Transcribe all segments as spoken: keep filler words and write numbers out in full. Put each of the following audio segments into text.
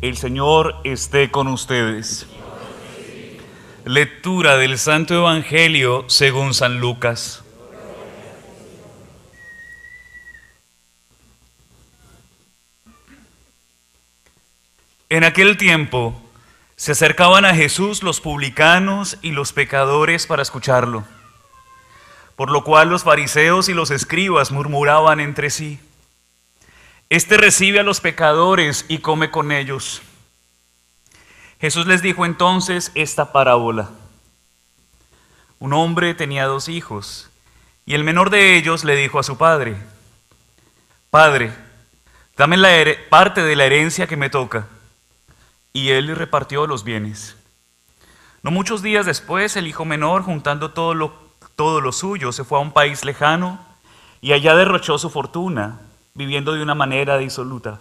El Señor esté con ustedes. Lectura del Santo Evangelio según San Lucas. En aquel tiempo se acercaban a Jesús los publicanos y los pecadores para escucharlo, por lo cual los fariseos y los escribas murmuraban entre sí: Este recibe a los pecadores y come con ellos. Jesús les dijo entonces esta parábola. Un hombre tenía dos hijos, y el menor de ellos le dijo a su padre: Padre, dame la parte de la herencia que me toca. Y él le repartió los bienes. No muchos días después, el hijo menor, juntando todo lo, todo lo suyo, se fue a un país lejano, y allá derrochó su fortuna, viviendo de una manera disoluta.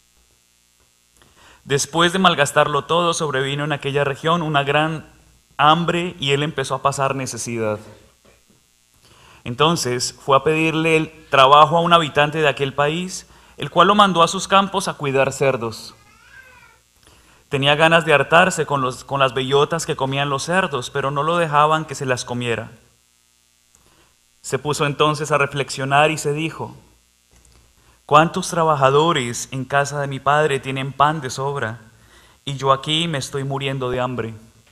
Después de malgastarlo todo, sobrevino en aquella región una gran hambre y él empezó a pasar necesidad. Entonces fue a pedirle el trabajo a un habitante de aquel país, el cual lo mandó a sus campos a cuidar cerdos. Tenía ganas de hartarse con, los, con las bellotas que comían los cerdos, pero no lo dejaban que se las comiera. Se puso entonces a reflexionar y se dijo: ¿Cuántos trabajadores en casa de mi padre tienen pan de sobra, y yo aquí me estoy muriendo de hambre?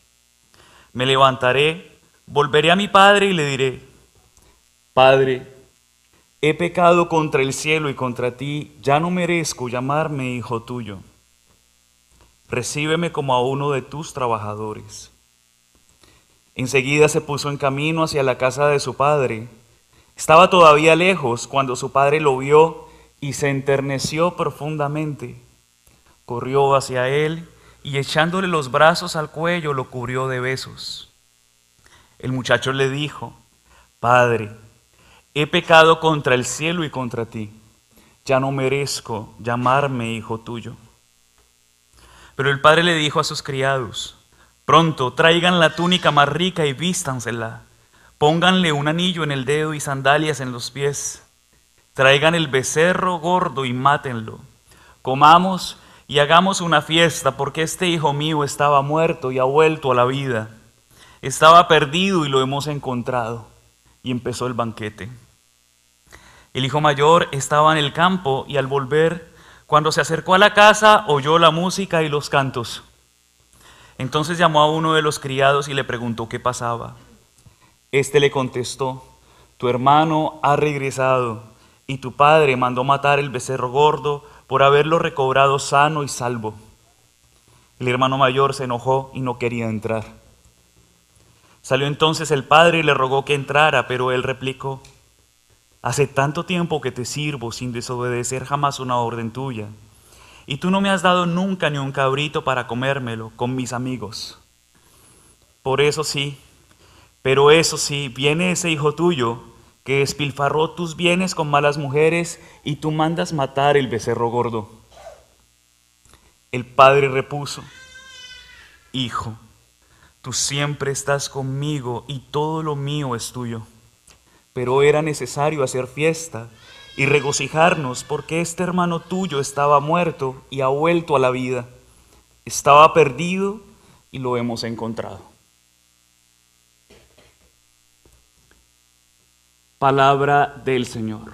Me levantaré, volveré a mi padre y le diré: Padre, he pecado contra el cielo y contra ti, ya no merezco llamarme hijo tuyo. Recíbeme como a uno de tus trabajadores. Enseguida se puso en camino hacia la casa de su padre. Estaba todavía lejos cuando su padre lo vio y se enterneció profundamente. Corrió hacia él y echándole los brazos al cuello lo cubrió de besos. El muchacho le dijo: Padre, he pecado contra el cielo y contra ti. Ya no merezco llamarme hijo tuyo. Pero el padre le dijo a sus criados: Pronto, traigan la túnica más rica y vístansela. Pónganle un anillo en el dedo y sandalias en los pies. Traigan el becerro gordo y mátenlo. Comamos y hagamos una fiesta, porque este hijo mío estaba muerto y ha vuelto a la vida. Estaba perdido y lo hemos encontrado. Y empezó el banquete. El hijo mayor estaba en el campo y al volver, cuando se acercó a la casa, oyó la música y los cantos. Entonces llamó a uno de los criados y le preguntó qué pasaba. Este le contestó: Tu hermano ha regresado, y tu padre mandó matar el becerro gordo por haberlo recobrado sano y salvo. El hermano mayor se enojó y no quería entrar. Salió entonces el padre y le rogó que entrara, pero él replicó: Hace tanto tiempo que te sirvo sin desobedecer jamás una orden tuya, y tú no me has dado nunca ni un cabrito para comérmelo con mis amigos. Por eso sí, pero eso sí, viene ese hijo tuyo que despilfarró tus bienes con malas mujeres y tú mandas matar el becerro gordo. El padre repuso: Hijo, tú siempre estás conmigo y todo lo mío es tuyo. Pero era necesario hacer fiesta y regocijarnos porque este hermano tuyo estaba muerto y ha vuelto a la vida. Estaba perdido y lo hemos encontrado. Palabra del Señor.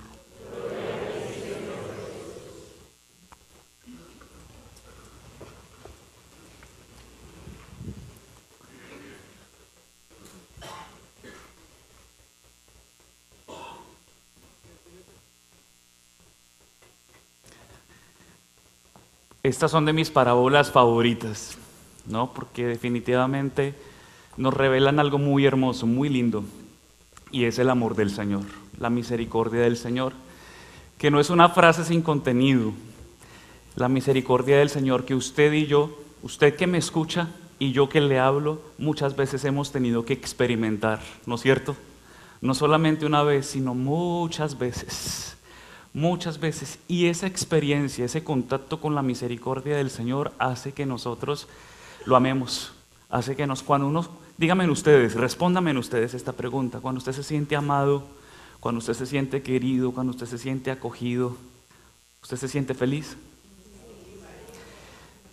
Estas son de mis parábolas favoritas, ¿no? Porque definitivamente nos revelan algo muy hermoso, muy lindo, y es el amor del Señor, la misericordia del Señor, que no es una frase sin contenido. La misericordia del Señor que usted y yo, usted que me escucha y yo que le hablo, muchas veces hemos tenido que experimentar, ¿no es cierto? No solamente una vez, sino muchas veces. Muchas veces, y esa experiencia, ese contacto con la misericordia del Señor hace que nosotros lo amemos, hace que nos, cuando uno, díganme ustedes, respóndanme ustedes esta pregunta: cuando usted se siente amado, cuando usted se siente querido, cuando usted se siente acogido, ¿usted se siente feliz?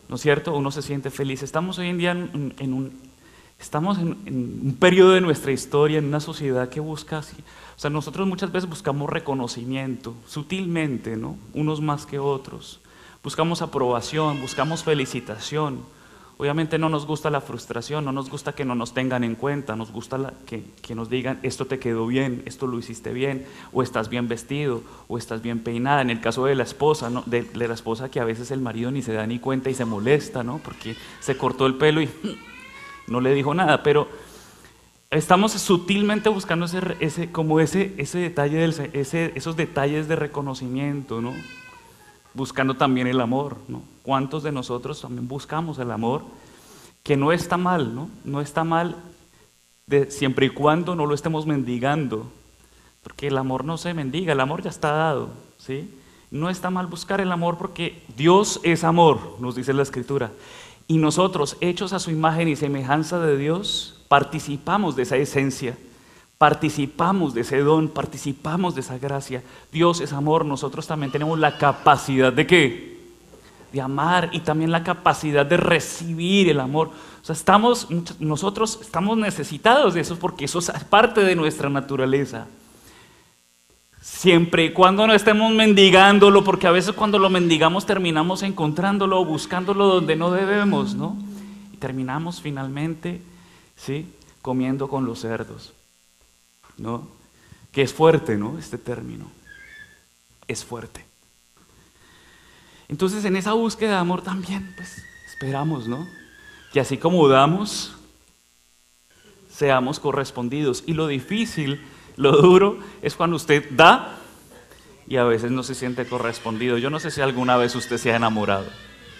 ¿no es cierto? Uno se siente feliz. Estamos hoy en día en, en un, estamos en, en un periodo de nuestra historia, en una sociedad que busca así. O sea, nosotros muchas veces buscamos reconocimiento, sutilmente, ¿no? Unos más que otros. Buscamos aprobación, buscamos felicitación. Obviamente no nos gusta la frustración, no nos gusta que no nos tengan en cuenta, nos gusta la, que, que nos digan esto te quedó bien, esto lo hiciste bien, o estás bien vestido, o estás bien peinada. En el caso de la esposa, ¿no? de, de la esposa que a veces el marido ni se da ni cuenta y se molesta, ¿no? Porque se cortó el pelo y no le dijo nada, pero estamos sutilmente buscando ese, ese, como ese, ese detalle del, ese, esos detalles de reconocimiento, ¿no? Buscando también el amor, ¿no? ¿Cuántos de nosotros también buscamos el amor? Que no está mal, ¿no? No está mal de, siempre y cuando no lo estemos mendigando, porque el amor no se mendiga, el amor ya está dado, ¿sí? No está mal buscar el amor porque Dios es amor, nos dice la Escritura, y nosotros, hechos a su imagen y semejanza de Dios, participamos de esa esencia. Participamos de ese don, participamos de esa gracia. Dios es amor, nosotros también tenemos la capacidad de ¿qué? De amar y también la capacidad de recibir el amor. O sea, estamos, nosotros estamos necesitados de eso porque eso es parte de nuestra naturaleza. Siempre y cuando no estemos mendigándolo, porque a veces cuando lo mendigamos terminamos encontrándolo o buscándolo donde no debemos, ¿no? Y terminamos finalmente, ¿sí? Comiendo con los cerdos. ¿No? Que es fuerte, ¿no? Este término es fuerte. Entonces, en esa búsqueda de amor también, pues, esperamos, ¿no? Que así como damos, seamos correspondidos. Y lo difícil, lo duro, es cuando usted da y a veces no se siente correspondido. Yo no sé si alguna vez usted se ha enamorado.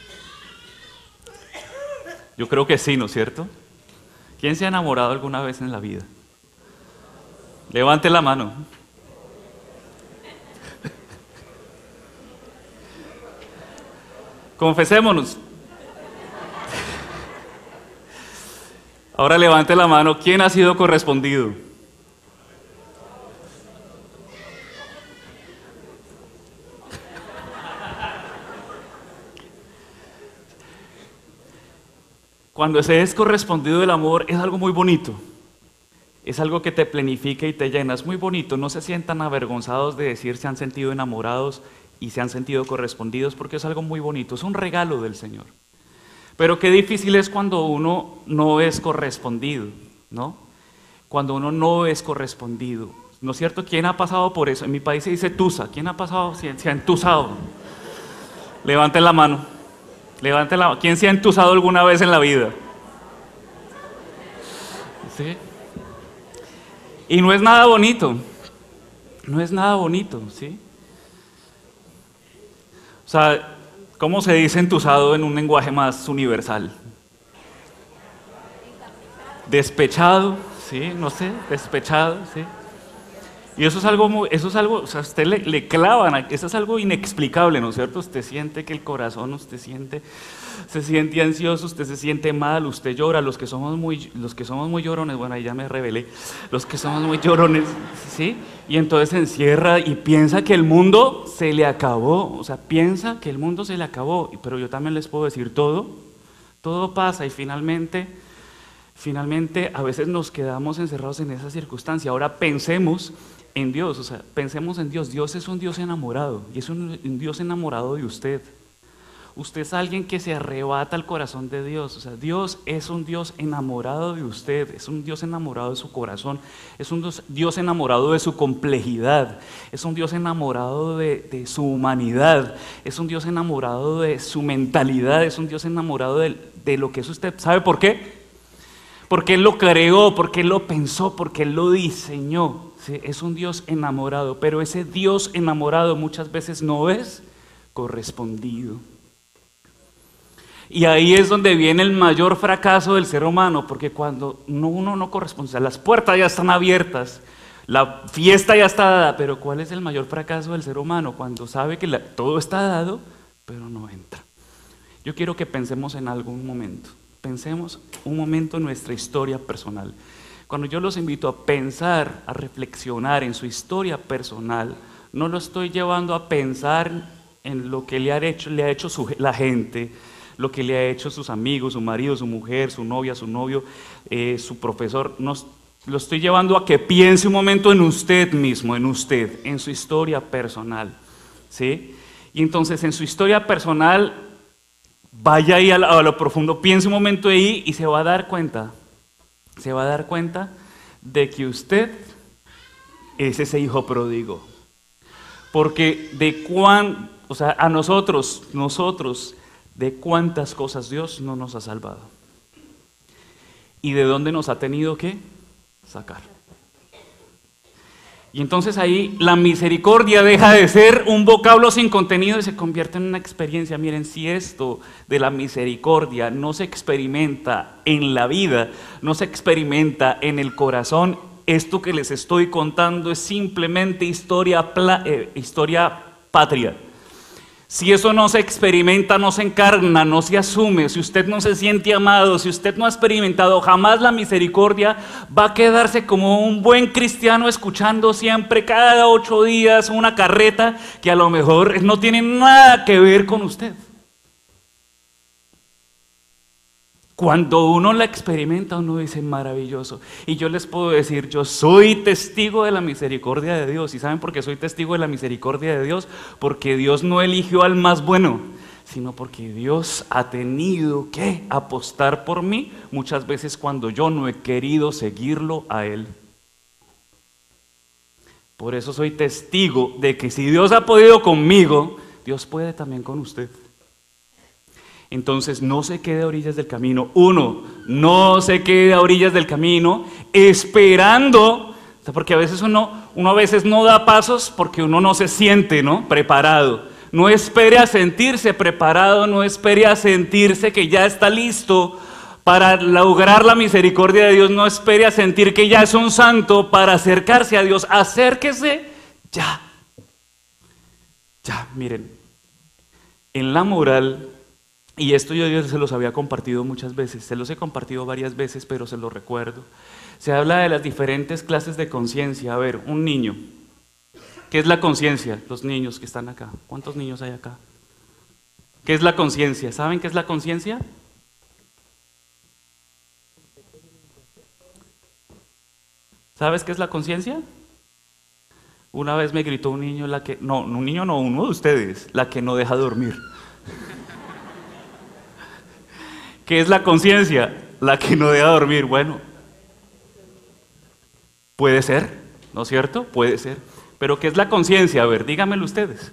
Yo creo que sí, ¿no es cierto? ¿Quién se ha enamorado alguna vez en la vida? Levante la mano. Confesémonos. Ahora levante la mano. ¿Quién ha sido correspondido? Cuando se es correspondido del amor es algo muy bonito. Es algo que te planifica y te llena, es muy bonito. No se sientan avergonzados de decir se han sentido enamorados y se han sentido correspondidos porque es algo muy bonito, es un regalo del Señor. Pero qué difícil es cuando uno no es correspondido, ¿no? Cuando uno no es correspondido, ¿no es cierto? ¿Quién ha pasado por eso? En mi país se dice tusa, ¿quién ha pasado, se ha entusado? Levanten la mano, levanten la mano. ¿Quién se ha entusado alguna vez en la vida? ¿Sí? Y no es nada bonito, no es nada bonito, ¿sí? O sea, ¿cómo se dice entusado en un lenguaje más universal? Despechado, ¿sí? No sé, despechado, ¿sí? Y eso es algo, muy, eso es algo, o sea, usted le, le clavan, eso es algo inexplicable, ¿no es cierto? Usted siente que el corazón, usted siente, se siente ansioso, usted se siente mal, usted llora, los que somos muy, los que somos muy llorones, bueno, ahí ya me revelé, los que somos muy llorones, ¿sí? Y entonces se encierra y piensa que el mundo se le acabó, o sea, piensa que el mundo se le acabó, pero yo también les puedo decir todo, todo pasa y finalmente, finalmente a veces nos quedamos encerrados en esa circunstancia. Ahora pensemos en Dios, o sea, pensemos en Dios. Dios es un Dios enamorado y es un, un Dios enamorado de usted. Usted es alguien que se arrebata al corazón de Dios, o sea, Dios es un Dios enamorado de usted, es un Dios enamorado de su corazón, es un Dios, Dios enamorado de su complejidad, es un Dios enamorado de, de su humanidad, es un Dios enamorado de su mentalidad, es un Dios enamorado de, de lo que es usted. ¿Sabe por qué? Porque Él lo creó, porque Él lo pensó, porque Él lo diseñó. ¿Sí? Es un Dios enamorado, pero ese Dios enamorado muchas veces no es correspondido. Y ahí es donde viene el mayor fracaso del ser humano, porque cuando uno no corresponde, o sea, las puertas ya están abiertas, la fiesta ya está dada, pero ¿cuál es el mayor fracaso del ser humano? Cuando sabe que la, todo está dado, pero no entra. Yo quiero que pensemos en algún momento. Pensemos un momento en nuestra historia personal. Cuando yo los invito a pensar, a reflexionar en su historia personal, no lo estoy llevando a pensar en lo que le ha hecho, le ha hecho su, la gente, lo que le ha hecho sus amigos, su marido, su mujer, su novia, su novio, eh, su profesor. Nos, lo estoy llevando a que piense un momento en usted mismo, en usted, en su historia personal, ¿sí? Y entonces en su historia personal, vaya ahí a, la, a lo profundo, piense un momento ahí y se va a dar cuenta, se va a dar cuenta de que usted es ese hijo pródigo. Porque de cuán, o sea, a nosotros, nosotros, de cuántas cosas Dios no nos ha salvado. Y de dónde nos ha tenido que sacar. Y entonces ahí la misericordia deja de ser un vocablo sin contenido y se convierte en una experiencia. Miren, si esto de la misericordia no se experimenta en la vida, no se experimenta en el corazón, esto que les estoy contando es simplemente historia, eh, historia patria. Si eso no se experimenta, no se encarna, no se asume, si usted no se siente amado, si usted no ha experimentado jamás la misericordia, va a quedarse como un buen cristiano escuchando siempre cada ocho días una carreta que a lo mejor no tiene nada que ver con usted. Cuando uno la experimenta, uno dice maravilloso. Y yo les puedo decir, yo soy testigo de la misericordia de Dios. ¿Y saben por qué soy testigo de la misericordia de Dios? Porque Dios no eligió al más bueno, sino porque Dios ha tenido que apostar por mí muchas veces cuando yo no he querido seguirlo a Él. Por eso soy testigo de que si Dios ha podido conmigo, Dios puede también con usted. Entonces no se quede a orillas del camino. Uno, no se quede a orillas del camino esperando, porque a veces uno, uno a veces no da pasos porque uno no se siente, ¿no?, preparado. No espere a sentirse preparado, no espere a sentirse que ya está listo para lograr la misericordia de Dios, no espere a sentir que ya es un santo para acercarse a Dios. Acérquese ya. Ya, miren, en la moral. Y esto yo se los había compartido muchas veces, se los he compartido varias veces, pero se los recuerdo. Se habla de las diferentes clases de conciencia. A ver, un niño. ¿Qué es la conciencia? Los niños que están acá. ¿Cuántos niños hay acá? ¿Qué es la conciencia? ¿Saben qué es la conciencia? ¿Sabes qué es la conciencia? Una vez me gritó un niño, la que, no, un niño no, uno de ustedes, la que no deja dormir. ¿Qué es la conciencia? La que no deja dormir. Bueno, puede ser, ¿no es cierto? Puede ser. Pero ¿qué es la conciencia? A ver, díganmelo ustedes.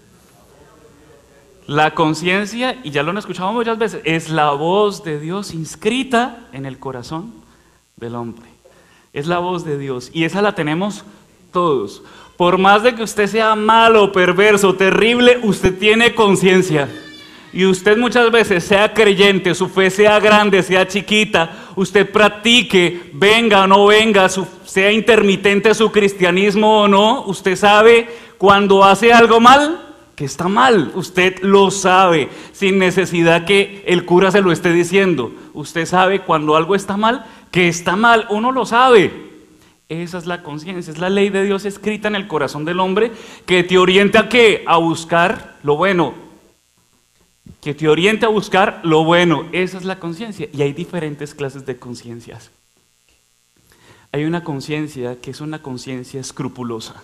La conciencia, y ya lo han escuchado muchas veces, es la voz de Dios inscrita en el corazón del hombre. Es la voz de Dios, y esa la tenemos todos. Por más de que usted sea malo, perverso, terrible, usted tiene conciencia. Y usted muchas veces, sea creyente, su fe sea grande, sea chiquita, usted practique, venga o no venga, su, sea intermitente su cristianismo o no, usted sabe cuando hace algo mal, que está mal, usted lo sabe, sin necesidad que el cura se lo esté diciendo. Usted sabe cuando algo está mal, que está mal, uno lo sabe. Esa es la conciencia, es la ley de Dios escrita en el corazón del hombre, que te orienta a ¿qué? A buscar lo bueno. Que te oriente a buscar lo bueno. Esa es la conciencia. Y hay diferentes clases de conciencias. Hay una conciencia que es una conciencia escrupulosa.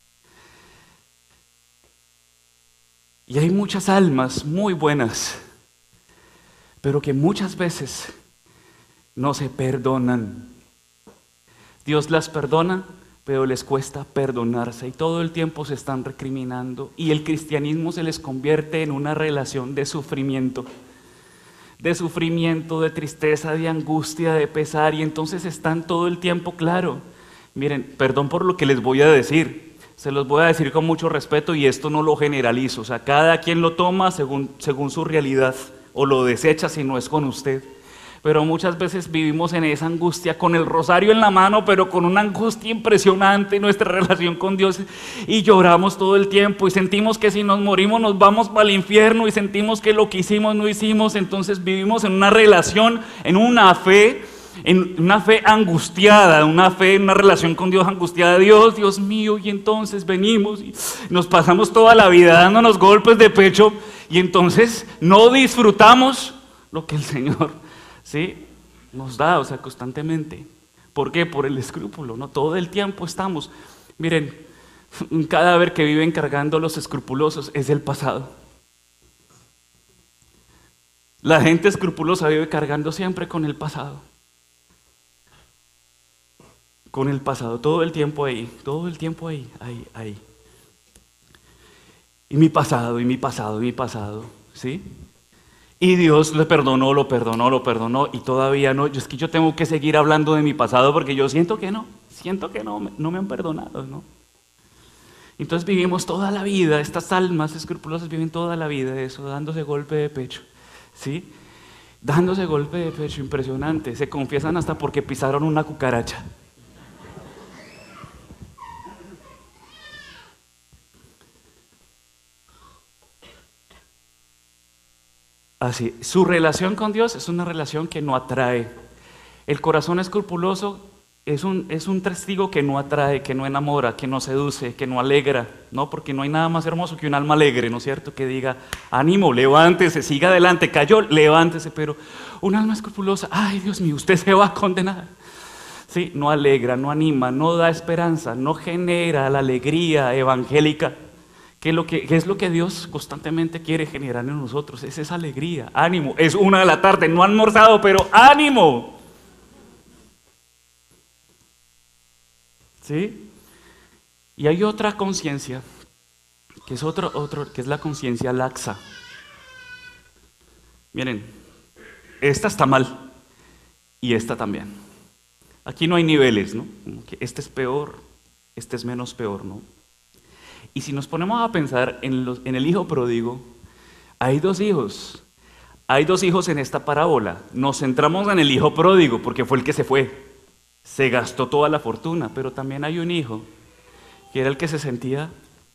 Y hay muchas almas muy buenas, pero que muchas veces no se perdonan. Dios las perdona, pero les cuesta perdonarse y todo el tiempo se están recriminando y el cristianismo se les convierte en una relación de sufrimiento, de sufrimiento, de tristeza, de angustia, de pesar, y entonces están todo el tiempo, claro. Miren, perdón por lo que les voy a decir, se los voy a decir con mucho respeto y esto no lo generalizo, o sea, cada quien lo toma según, según su realidad o lo desecha si no es con usted. Pero muchas veces vivimos en esa angustia con el rosario en la mano, pero con una angustia impresionante en nuestra relación con Dios, y lloramos todo el tiempo y sentimos que si nos morimos nos vamos para el infierno y sentimos que lo que hicimos no hicimos. Entonces vivimos en una relación, en una fe, en una fe angustiada, una fe, en una relación con Dios angustiada. Dios, Dios mío, y entonces venimos y nos pasamos toda la vida dándonos golpes de pecho y entonces no disfrutamos lo que el Señor, ¿sí?, nos da, o sea, constantemente. ¿Por qué? Por el escrúpulo, ¿no? Todo el tiempo estamos. Miren, un cadáver que viven cargando los escrupulosos es el pasado. La gente escrupulosa vive cargando siempre con el pasado. Con el pasado, todo el tiempo ahí, todo el tiempo ahí, ahí, ahí. Y mi pasado, y mi pasado, y mi pasado, ¿sí? Y Dios le perdonó, lo perdonó, lo perdonó, y todavía no. Yo, es que yo tengo que seguir hablando de mi pasado porque yo siento que no, siento que no, no me han perdonado, ¿no? Entonces vivimos toda la vida, estas almas escrupulosas viven toda la vida eso, dándose golpe de pecho, ¿sí? Dándose golpe de pecho, impresionante. Se confiesan hasta porque pisaron una cucaracha. Así, su relación con Dios es una relación que no atrae. El corazón escrupuloso es un, es un testigo que no atrae, que no enamora, que no seduce, que no alegra, ¿no? Porque no hay nada más hermoso que un alma alegre, ¿no es cierto? Que diga, ánimo, levántese, siga adelante, cayó, levántese, pero un alma escrupulosa, ay Dios mío, usted se va a condenar. Sí, no alegra, no anima, no da esperanza, no genera la alegría evangélica. ¿Qué es, lo que, ¿Qué es lo que Dios constantemente quiere generar en nosotros? Es esa alegría, ánimo. Es una de la tarde, no han almorzado, pero ánimo. ¿Sí? Y hay otra conciencia, que es otro, otro, que es la conciencia laxa. Miren, esta está mal y esta también. Aquí no hay niveles, ¿no? Como que este es peor, este es menos peor, ¿no? Y si nos ponemos a pensar en, los, en el hijo pródigo, hay dos hijos. Hay dos hijos en esta parábola. Nos centramos en el hijo pródigo porque fue el que se fue. Se gastó toda la fortuna, pero también hay un hijo que era el que se sentía.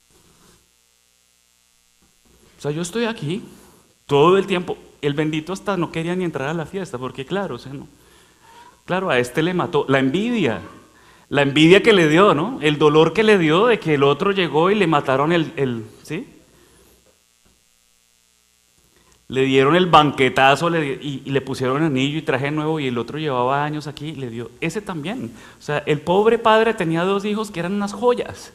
O sea, yo estoy aquí todo el tiempo. El bendito hasta no quería ni entrar a la fiesta porque claro, o sea, no. Claro, a este le mató la envidia. La envidia que le dio, ¿no? El dolor que le dio de que el otro llegó y le mataron el, el ¿sí? Le dieron el banquetazo le, y, y le pusieron anillo y traje nuevo y el otro llevaba años aquí y le dio. Ese también. O sea, el pobre padre tenía dos hijos que eran unas joyas.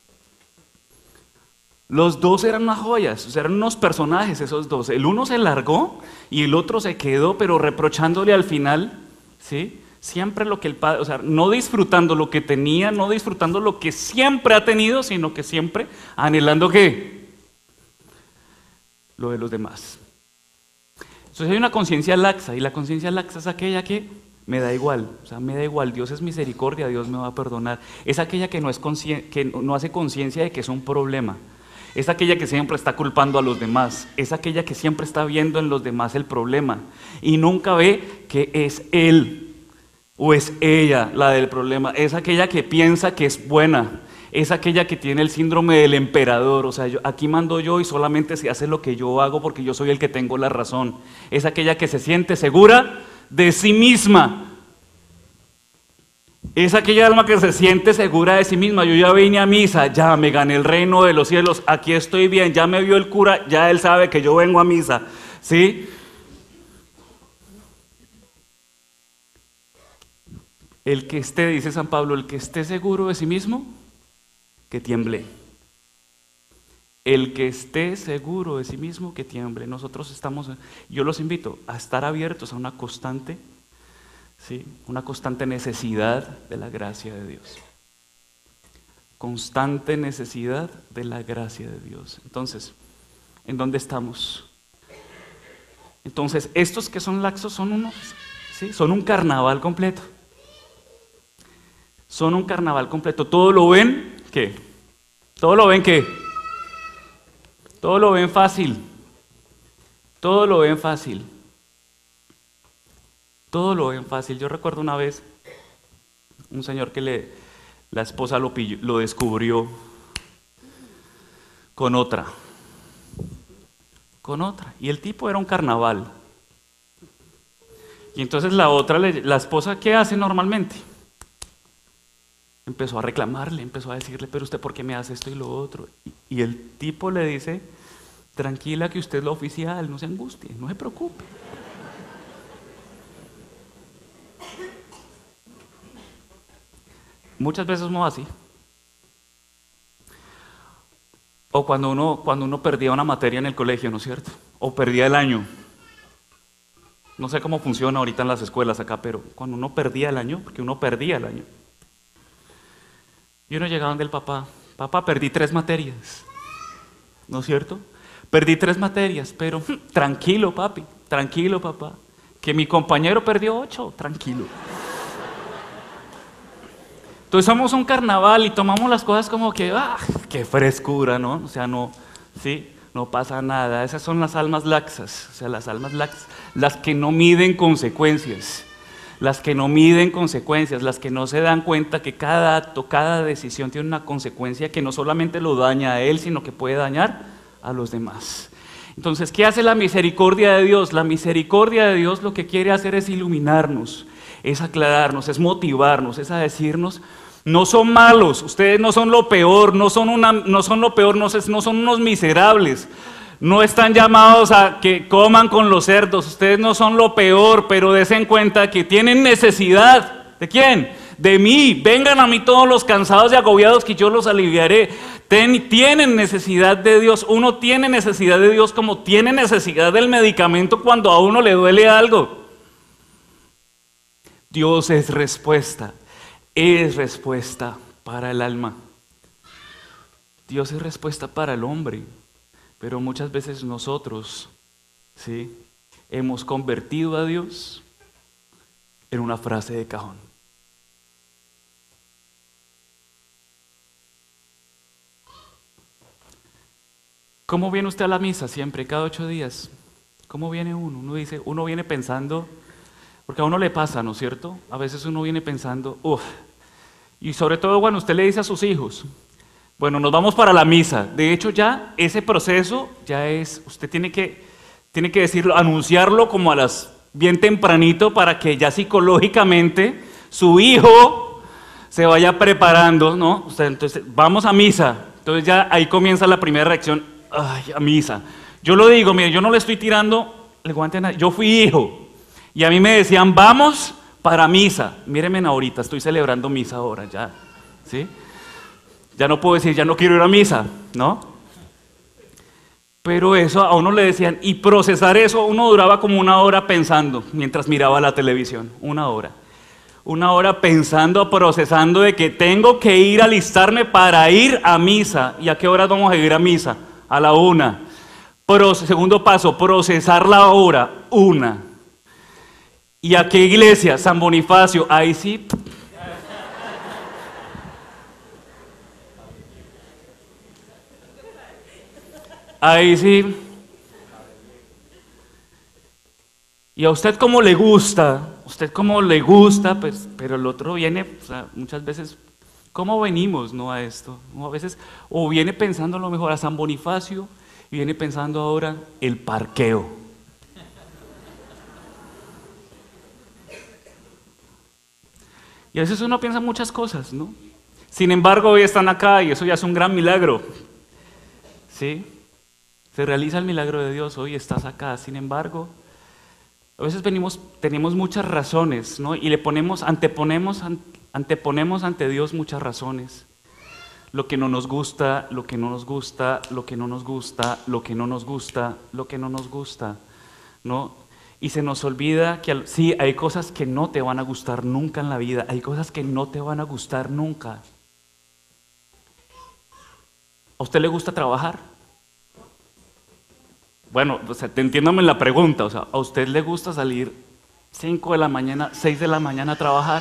Los dos eran unas joyas, o sea, eran unos personajes esos dos. El uno se largó y el otro se quedó, pero reprochándole al final, ¿sí? Siempre lo que el padre, o sea, no disfrutando lo que tenía, no disfrutando lo que siempre ha tenido, sino que siempre anhelando ¿qué? Lo de los demás. Entonces hay una conciencia laxa, y la conciencia laxa es aquella que me da igual, o sea, me da igual, Dios es misericordia, Dios me va a perdonar. Es aquella que no, es que no hace conciencia de que es un problema. Es aquella que siempre está culpando a los demás. Es aquella que siempre está viendo en los demás el problema y nunca ve que es él. ¿O es ella la del problema? Es aquella que piensa que es buena, es aquella que tiene el síndrome del emperador, o sea, yo, aquí mando yo y solamente se hace lo que yo hago porque yo soy el que tengo la razón. Es aquella que se siente segura de sí misma. Es aquella alma que se siente segura de sí misma. Yo ya vine a misa, ya me gané el reino de los cielos, aquí estoy bien, ya me vio el cura, ya él sabe que yo vengo a misa, ¿sí? El que esté, dice San Pablo, el que esté seguro de sí mismo, que tiemble. El que esté seguro de sí mismo, que tiemble. Nosotros estamos, yo los invito a estar abiertos a una constante, ¿sí? Una constante necesidad de la gracia de Dios. Constante necesidad de la gracia de Dios. Entonces, ¿en dónde estamos? Entonces, estos que son laxos son unos, ¿sí? Son un carnaval completo. Son un carnaval completo. ¿Todo lo ven? ¿Qué? ¿Todo lo ven qué? Todo lo ven fácil. Todo lo ven fácil. Todo lo ven fácil. Yo recuerdo una vez un señor que le, la esposa lo, pilló, lo descubrió con otra. Con otra. Y el tipo era un carnaval. Y entonces la otra, la esposa, ¿qué hace normalmente? Empezó a reclamarle, empezó a decirle, pero usted ¿por qué me hace esto y lo otro? Y, y el tipo le dice, tranquila que usted es la oficial, no se angustie, no se preocupe. Muchas veces uno así. O cuando uno, cuando uno perdía una materia en el colegio, ¿no es cierto? O perdía el año. No sé cómo funciona ahorita en las escuelas acá, pero cuando uno perdía el año, porque uno perdía el año. Y uno llegaba del papá, papá, perdí tres materias, ¿no es cierto? Perdí tres materias, pero tranquilo, papi, tranquilo, papá, que mi compañero perdió ocho, tranquilo. Entonces somos un carnaval y tomamos las cosas como que, ¡ah! ¡Qué frescura!, ¿no? O sea, no, sí, no pasa nada. Esas son las almas laxas, o sea, las almas laxas, las que no miden consecuencias. Las que no miden consecuencias, las que no se dan cuenta que cada acto, cada decisión tiene una consecuencia que no solamente lo daña a él, sino que puede dañar a los demás. Entonces, ¿qué hace la misericordia de Dios? La misericordia de Dios lo que quiere hacer es iluminarnos, es aclararnos, es motivarnos, es a decirnos, no son malos, ustedes no son lo peor, no son, una, no son lo peor, no, no son unos miserables. No están llamados a que coman con los cerdos, ustedes no son lo peor, pero desen cuenta que tienen necesidad. ¿De quién? De mí. Vengan a mí todos los cansados y agobiados que yo los aliviaré. Ten, tienen necesidad de Dios. Uno tiene necesidad de Dios como tiene necesidad del medicamento cuando a uno le duele algo. Dios es respuesta, es respuesta para el alma. Dios es respuesta para el hombre. Pero muchas veces nosotros, ¿sí?, hemos convertido a Dios en una frase de cajón. ¿Cómo viene usted a la misa siempre, cada ocho días? ¿Cómo viene uno? Uno dice, uno viene pensando, porque a uno le pasa, ¿no es cierto? A veces uno viene pensando, uff, y sobre todo cuando usted le dice a sus hijos, bueno, nos vamos para la misa. De hecho, ya ese proceso ya es, usted tiene que, tiene que decirlo, anunciarlo como a las bien tempranito para que ya psicológicamente su hijo se vaya preparando, ¿no? O sea, entonces, vamos a misa. Entonces ya ahí comienza la primera reacción, ay, a misa. Yo lo digo, mire, yo no le estoy tirando el guante a nadie. Yo fui hijo y a mí me decían, vamos para misa. Mírenme ahorita, estoy celebrando misa ahora ya, ¿sí? Ya no puedo decir, ya no quiero ir a misa, ¿no? Pero eso a uno le decían, y procesar eso, uno duraba como una hora pensando, mientras miraba la televisión, una hora. Una hora pensando, procesando de que tengo que ir a alistarme para ir a misa. ¿Y a qué hora vamos a ir a misa? A la una. Pro, segundo paso, procesar la hora, una. ¿Y a qué iglesia? San Bonifacio, ahí sí. Ahí sí. ¿Y a usted cómo le gusta? ¿Usted cómo le gusta? Pues, pero el otro viene, o sea, muchas veces, ¿cómo venimos, no, a esto? ¿No? A veces, o viene pensando a lo mejor a San Bonifacio y viene pensando ahora el parqueo. Y a veces uno piensa muchas cosas, ¿no? Sin embargo, hoy están acá y eso ya es un gran milagro, ¿sí? Se realiza el milagro de Dios, hoy estás acá. Sin embargo, a veces venimos, tenemos muchas razones, ¿no? Y le ponemos, anteponemos, anteponemos ante Dios muchas razones. Lo que no nos gusta, lo que no nos gusta, lo que no nos gusta, lo que no nos gusta, lo que no nos gusta, ¿no? Y se nos olvida que sí, hay cosas que no te van a gustar nunca en la vida, hay cosas que no te van a gustar nunca. ¿A usted le gusta trabajar? Bueno, o sea, entiéndame la pregunta, o sea, ¿a usted le gusta salir cinco de la mañana, seis de la mañana a trabajar?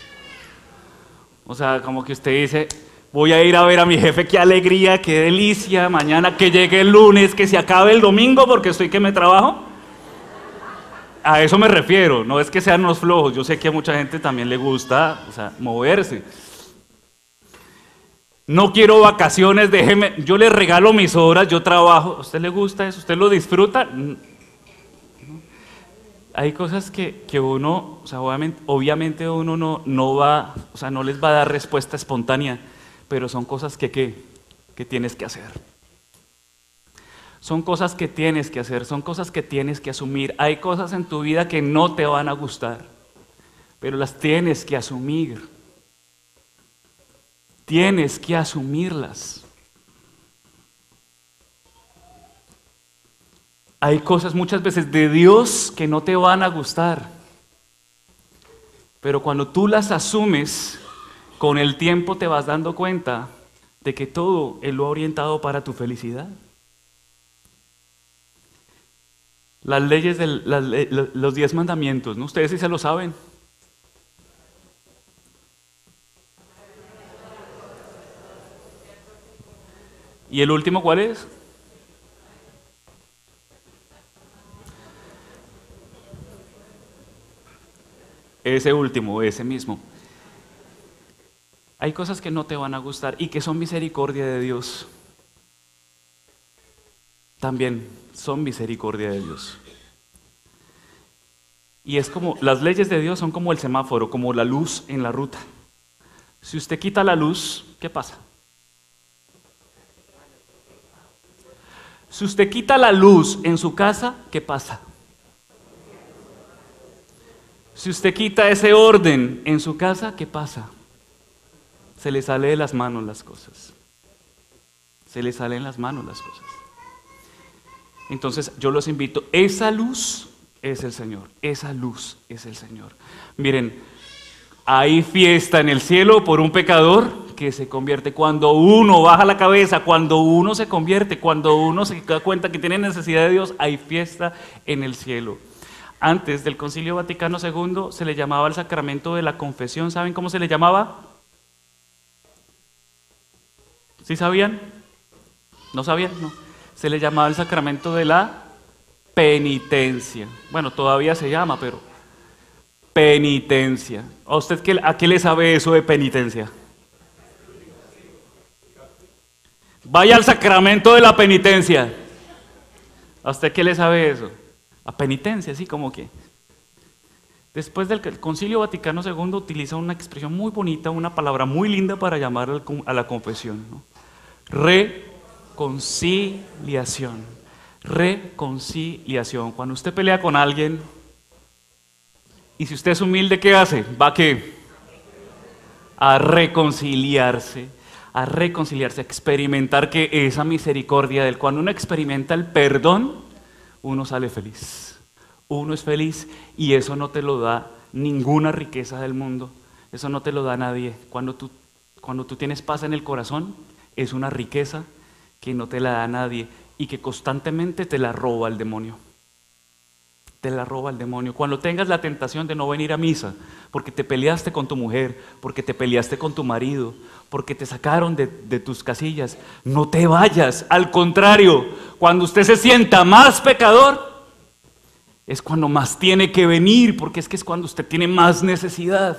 O sea, como que usted dice, voy a ir a ver a mi jefe, qué alegría, qué delicia, mañana que llegue el lunes, que se acabe el domingo porque estoy que me trabajo. A eso me refiero, no es que sean unos flojos, yo sé que a mucha gente también le gusta, o sea, moverse. No quiero vacaciones, déjeme, yo le regalo mis horas, yo trabajo. ¿A usted le gusta eso? ¿Usted lo disfruta? No. Hay cosas que, que uno, o sea, obviamente, obviamente uno no, no va, o sea, no les va a dar respuesta espontánea, pero son cosas que, ¿qué? Que tienes que hacer. Son cosas que tienes que hacer, son cosas que tienes que asumir. Hay cosas en tu vida que no te van a gustar, pero las tienes que asumir. Tienes que asumirlas. Hay cosas muchas veces de Dios que no te van a gustar, pero cuando tú las asumes, con el tiempo te vas dando cuenta de que todo Él lo ha orientado para tu felicidad. Las leyes, de las, los diez mandamientos, ¿no? Ustedes sí se lo saben. ¿Y el último cuál es? Ese último, ese mismo. Hay cosas que no te van a gustar y que son misericordia de Dios. También son misericordia de Dios. Y es como, las leyes de Dios son como el semáforo, como la luz en la ruta. Si usted quita la luz, ¿qué pasa? Si usted quita la luz en su casa, ¿qué pasa? Si usted quita ese orden en su casa, ¿qué pasa? Se le sale de las manos las cosas. Se le salen las manos las cosas. Entonces yo los invito, esa luz es el Señor, esa luz es el Señor. Miren, hay fiesta en el cielo por un pecador que se convierte. Cuando uno baja la cabeza, cuando uno se convierte, cuando uno se da cuenta que tiene necesidad de Dios, hay fiesta en el cielo. Antes del Concilio Vaticano segundo se le llamaba el sacramento de la confesión. ¿Saben cómo se le llamaba? ¿Sí sabían? ¿No sabían? No. Se le llamaba el sacramento de la penitencia. Bueno, todavía se llama, pero penitencia. ¿A usted qué, a qué le sabe eso de penitencia? Vaya al sacramento de la penitencia. ¿A usted qué le sabe eso? A penitencia, así como que. Después del Concilio Vaticano segundo utiliza una expresión muy bonita, una palabra muy linda para llamar a la confesión, ¿no? Reconciliación. Reconciliación. Cuando usted pelea con alguien y si usted es humilde, ¿qué hace? Va a qué? A reconciliarse. A reconciliarse, a experimentar que esa misericordia del cuando uno experimenta el perdón, uno sale feliz. Uno es feliz y eso no te lo da ninguna riqueza del mundo. Eso no te lo da nadie. Cuando tú, cuando tú tienes paz en el corazón, es una riqueza que no te la da nadie y que constantemente te la roba el demonio. Te la roba el demonio. Cuando tengas la tentación de no venir a misa, porque te peleaste con tu mujer, porque te peleaste con tu marido, porque te sacaron de, de tus casillas, no te vayas. Al contrario, cuando usted se sienta más pecador, es cuando más tiene que venir, porque es que es cuando usted tiene más necesidad.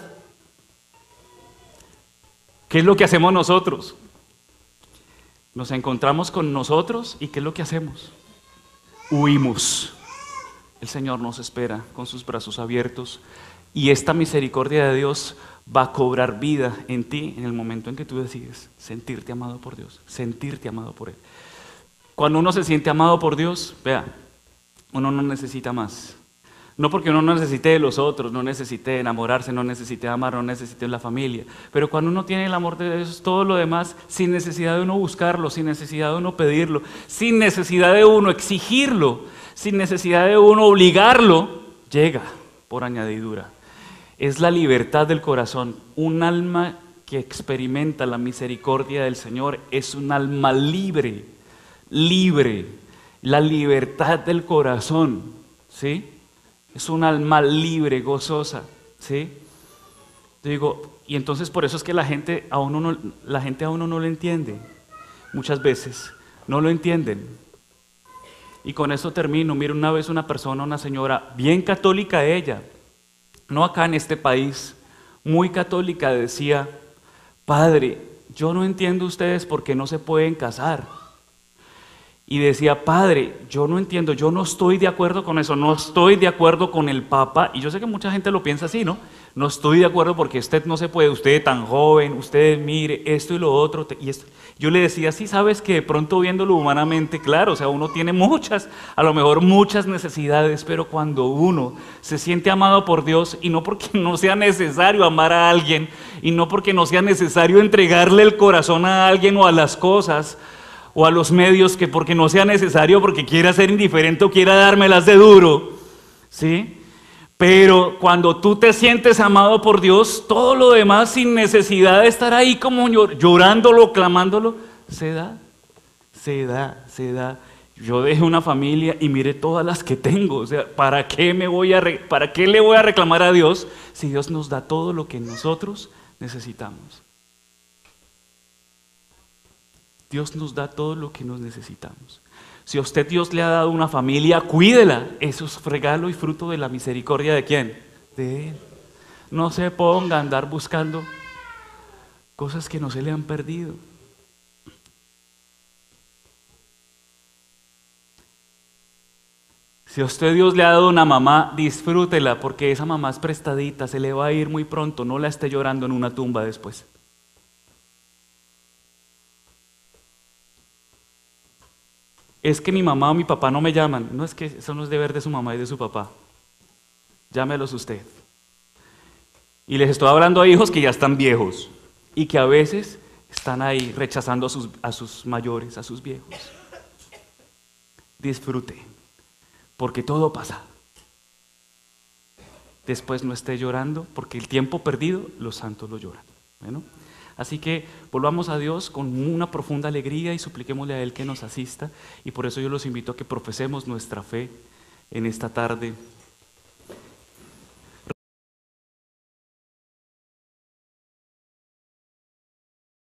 ¿Qué es lo que hacemos nosotros? Nos encontramos con nosotros y ¿qué es lo que hacemos? Huimos. El Señor nos espera con sus brazos abiertos y esta misericordia de Dios va a cobrar vida en ti en el momento en que tú decides sentirte amado por Dios, sentirte amado por Él. Cuando uno se siente amado por Dios, vea, uno no necesita más. No porque uno no necesite de los otros, no necesite enamorarse, no necesite amar, no necesite la familia. Pero cuando uno tiene el amor de Dios, todo lo demás, sin necesidad de uno buscarlo, sin necesidad de uno pedirlo, sin necesidad de uno exigirlo, sin necesidad de uno obligarlo, llega por añadidura. Es la libertad del corazón. Un alma que experimenta la misericordia del Señor es un alma libre, libre. La libertad del corazón, ¿sí? Es un alma libre, gozosa, ¿sí? Yo digo, y entonces por eso es que la gente a uno no, la gente a uno no lo entiende. Muchas veces no lo entienden. Y con esto termino. Mira, una vez una persona, una señora, bien católica ella, no acá en este país, muy católica, decía: Padre, yo no entiendo ustedes por qué no se pueden casar. Y decía: Padre, yo no entiendo, yo no estoy de acuerdo con eso, no estoy de acuerdo con el Papa. Y yo sé que mucha gente lo piensa así, ¿no? no estoy de acuerdo porque usted no se puede, usted tan joven, usted mire esto y lo otro. te- Y esto. Yo le decía, sí, sabes que de pronto viéndolo humanamente, claro, o sea, uno tiene muchas, a lo mejor muchas necesidades, pero cuando uno se siente amado por Dios, y no porque no sea necesario amar a alguien, y no porque no sea necesario entregarle el corazón a alguien o a las cosas, o a los medios, que porque no sea necesario, porque quiera ser indiferente o quiera dármelas de duro, ¿sí? Pero cuando tú te sientes amado por Dios, todo lo demás sin necesidad de estar ahí como llor- llorándolo, clamándolo, se da, se da, se da. Yo dejé una familia y mire todas las que tengo. O sea, ¿para qué me voy a re- para qué le voy a reclamar a Dios si Dios nos da todo lo que nosotros necesitamos? Dios nos da todo lo que nos necesitamos. Si a usted Dios le ha dado una familia, cuídela. Eso es regalo y fruto de la misericordia ¿de quién? De Él. No se ponga a andar buscando cosas que no se le han perdido. Si a usted Dios le ha dado una mamá, disfrútela, porque esa mamá es prestadita, se le va a ir muy pronto, no la esté llorando en una tumba después. Es que mi mamá o mi papá no me llaman. No, es que eso no es deber de su mamá y de su papá. Llámelos usted. Y les estoy hablando a hijos que ya están viejos y que a veces están ahí rechazando a sus, a sus mayores, a sus viejos. Disfrute, porque todo pasa. Después no esté llorando, porque el tiempo perdido, los santos lo lloran. Bueno, así que volvamos a Dios con una profunda alegría y supliquémosle a Él que nos asista. Y por eso yo los invito a que profesemos nuestra fe en esta tarde.